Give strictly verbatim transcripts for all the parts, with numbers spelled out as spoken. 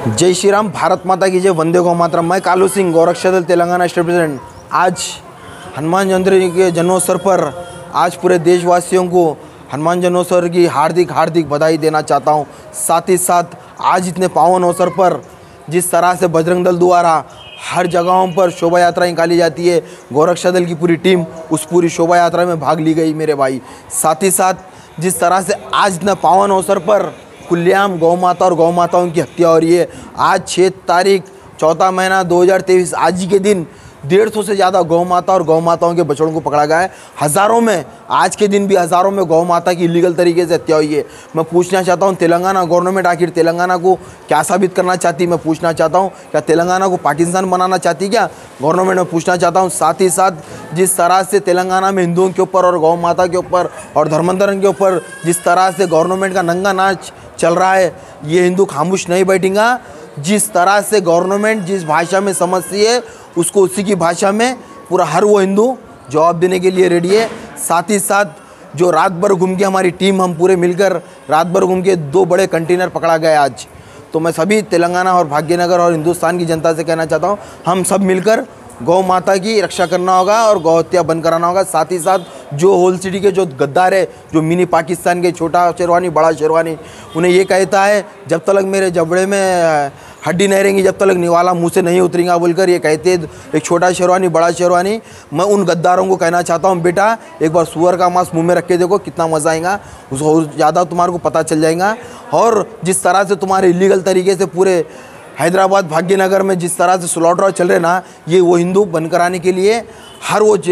जय श्री राम, भारत माता की जय, वंदे गौ मातरम। मैं कालू सिंह, गौरक्षा दल तेलंगाना स्टेट प्रेसिडेंट। आज हनुमान जयंती के जन्मोत्सव पर आज पूरे देशवासियों को हनुमान जन्मोत्सव की हार्दिक हार्दिक बधाई देना चाहता हूं। साथ ही साथ आज इतने पावन अवसर पर जिस तरह से बजरंग दल द्वारा हर जगहों पर शोभा यात्रा निकाली जाती है, गौरक्षा दल की पूरी टीम उस पूरी शोभा यात्रा में भाग ली गई मेरे भाई। साथ ही साथ जिस तरह से आज इतने पावन अवसर पर खुलेआम गौ माता और गौ माताओं की हत्या हो रही है। आज छः तारीख चौथा महीना दो हज़ार तेईस आज ही के दिन डेढ़ सौ से ज़्यादा गौ माता और गौ माताओं के बछड़ों को पकड़ा गया है। हज़ारों में आज के दिन भी हज़ारों में गौ माता की इलीगल तरीके से हत्या हुई है। मैं पूछना चाहता हूँ, तेलंगाना गवर्नमेंट आखिर तेलंगाना को क्या साबित करना चाहती है? मैं पूछना चाहता हूँ, क्या तेलंगाना को पाकिस्तान बनाना चाहती क्या गवर्नमेंट? मैं पूछना चाहता हूँ। साथ ही साथ जिस तरह से तेलंगाना में हिंदुओं के ऊपर और गौ माता के ऊपर और धर्मांतरण के ऊपर जिस तरह से गवर्नमेंट का नंगा नाच चल रहा है, ये हिंदू खामोश नहीं बैठेगा। जिस तरह से गवर्नमेंट जिस भाषा में समझती है उसको उसी की भाषा में पूरा हर वो हिंदू जवाब देने के लिए रेडी है। साथ ही साथ जो रात भर घूम के हमारी टीम हम पूरे मिलकर रात भर घूम के दो बड़े कंटेनर पकड़ा गए आज। तो मैं सभी तेलंगाना और भाग्यनगर और हिंदुस्तान की जनता से कहना चाहता हूँ, हम सब मिलकर गौ माता की रक्षा करना होगा और गौ हत्या बंद कराना होगा। साथ ही साथ जो होल सिटी के जो गद्दार है, जो मिनी पाकिस्तान के छोटा शेरवानी बड़ा शेरवानी, उन्हें ये कहता है जब तक मेरे जबड़े में हड्डी नहीं रहेंगी, जब तक निवाला मुंह से नहीं उतरेगा बोलकर ये कहते एक छोटा शेरवानी बड़ा शेरवानी। मैं उन गद्दारों को कहना चाहता हूँ, बेटा एक बार सुअर का मांस मुंह में रख के देखो, कितना मज़ा आएगा, उसको ज़्यादा तुम्हारे को पता चल जाएगा। और जिस तरह से तुम्हारे इलीगल तरीके से पूरे हैदराबाद भाग्यनगर में जिस तरह से स्लॉटर चल रहे ना, ये वो हिंदू बंद कराने के लिए हर वो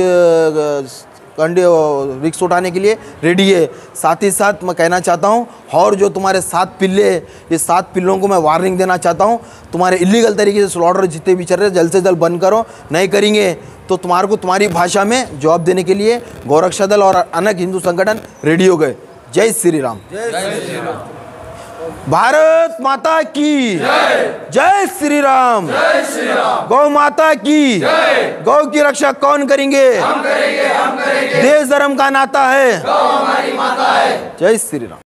कंडे रिक्स उठाने के लिए रेडी है। साथ ही साथ मैं कहना चाहता हूँ, और जो तुम्हारे सात पिल्ले, ये सात पिल्लों को मैं वार्निंग देना चाहता हूँ, तुम्हारे इलीगल तरीके से स्लॉटर जितने भी चल रहे जल्द से जल्द बंद करो। नहीं करेंगे तो तुम्हारे को तुम्हारी भाषा में जवाब देने के लिए गौरक्षा दल और अनेक हिंदू संगठन रेडी हो गए। जय श्री राम। जय श्री राम। भारत माता की जय, जय श्री राम, जय श्री राम। गौ माता की जय। गौ की रक्षा कौन करेंगे? हम करेंगे, हम करेंगे। देश धर्म का नाता है, गौ हमारी माता है। जय श्री राम।